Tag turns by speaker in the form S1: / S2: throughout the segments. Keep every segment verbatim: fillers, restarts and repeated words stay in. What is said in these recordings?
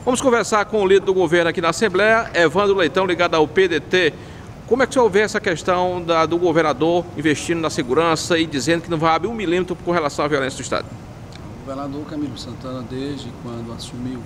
S1: Vamos conversar com o líder do governo aqui na Assembleia, Evandro Leitão, ligado ao P D T. Como é que o senhor vê essa questão da, do governador investindo na segurança e dizendo que não vai abrir um milímetro com relação à violência do Estado?
S2: O governador Camilo Santana, desde quando assumiu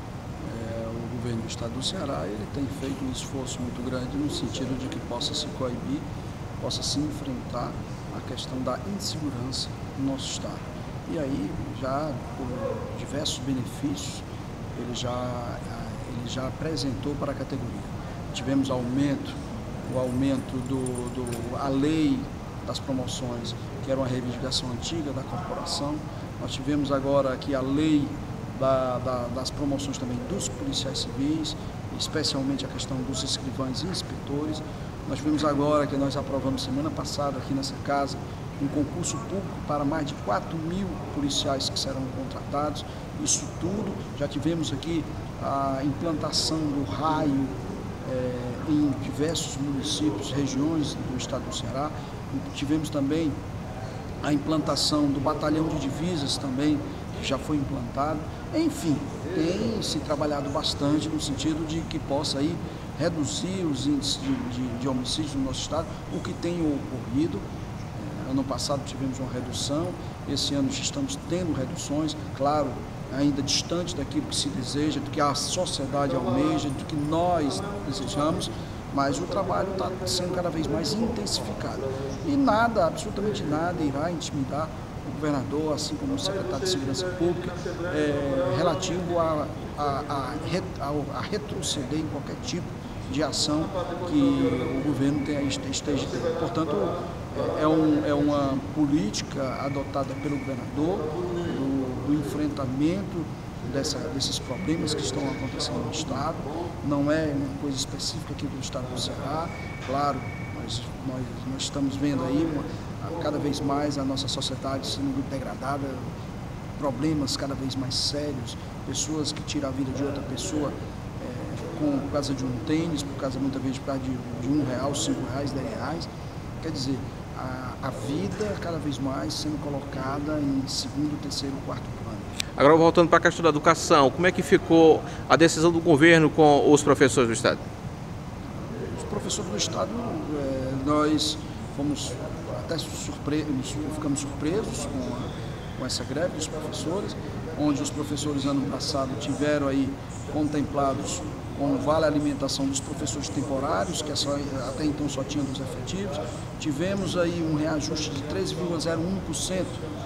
S2: é, o governo do Estado do Ceará, ele tem feito um esforço muito grande no sentido de que possa se coibir, possa se enfrentar a questão da insegurança no nosso Estado. E aí, já por diversos benefícios, ele já, ele já apresentou para a categoria. Tivemos aumento, o aumento do, do a lei das promoções, que era uma reivindicação antiga da corporação. Nós tivemos agora aqui a lei da, da, das promoções também dos policiais civis, especialmente a questão dos escrivães e inspetores. Nós tivemos agora, que nós aprovamos semana passada aqui nessa casa, um concurso público para mais de quatro mil policiais que serão contratados. Isso tudo, já tivemos aqui a implantação do raio é, em diversos municípios, regiões do estado do Ceará. Tivemos também a implantação do batalhão de divisas também, que já foi implantado. Enfim, tem se trabalhado bastante no sentido de que possa aí reduzir os índices de, de, de homicídios no nosso estado, o que tem ocorrido. Ano passado tivemos uma redução, esse ano já estamos tendo reduções, claro, ainda distante daquilo que se deseja, do que a sociedade almeja, do que nós desejamos, mas o trabalho está sendo cada vez mais intensificado. E nada, absolutamente nada, irá intimidar o governador, assim como o secretário de Segurança Pública, é, relativo a, a, a, a, a retroceder em qualquer tipo de ação que o governo tenha, esteja tendo. Portanto, é, um, é uma política adotada pelo governador do, do enfrentamento dessa, desses problemas que estão acontecendo no Estado. Não é uma coisa específica aqui do Estado do Ceará. Claro, nós, nós, nós estamos vendo aí uma, cada vez mais a nossa sociedade sendo degradada, problemas cada vez mais sérios, pessoas que tiram a vida de outra pessoa por causa de um tênis, por causa muitas vezes por causa de, de um real, cinco reais, dez reais. Quer dizer, a, a vida cada vez mais sendo colocada em segundo, terceiro, quarto plano.
S1: Agora voltando para a questão da educação, como é que ficou a decisão do governo com os professores do Estado?
S2: Os professores do Estado, é, nós fomos até surpre ficamos surpresos com, a, com essa greve dos professores, onde os professores ano passado tiveram aí contemplados com o vale alimentação dos professores temporários, que só, até então só tinha dos efetivos. Tivemos aí um reajuste de treze vírgula zero um por cento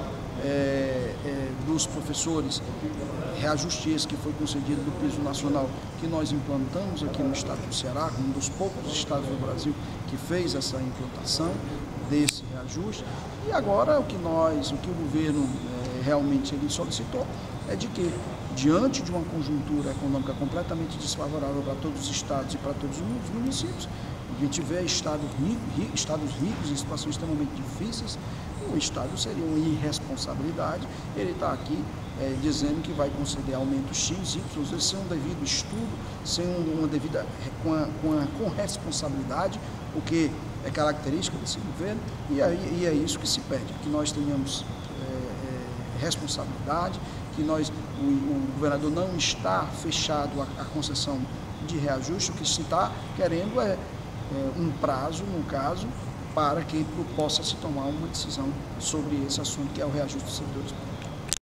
S2: é, é, dos professores, reajuste esse que foi concedido do piso nacional, que nós implantamos aqui no estado do Ceará, um dos poucos estados do Brasil que fez essa implantação desse reajuste. E agora o que nós, o que o governo é, realmente ele solicitou é de que, diante de uma conjuntura econômica completamente desfavorável para todos os estados e para todos os municípios, a gente vê estados ricos, estados ricos em situações extremamente difíceis, o Estado seria uma irresponsabilidade ele está aqui é, dizendo que vai conceder aumento X, Y, sem um devido estudo, sem uma devida, com, a, com, a, com responsabilidade, o que é característica desse governo, e, aí, e é isso que se pede, que nós tenhamos é, é, responsabilidade, que nós, o, o governador não está fechado à, à concessão de reajuste, o que se está querendo é, é um prazo, no caso, para que possa se tomar uma decisão sobre esse assunto, que é o reajuste dos servidores públicos.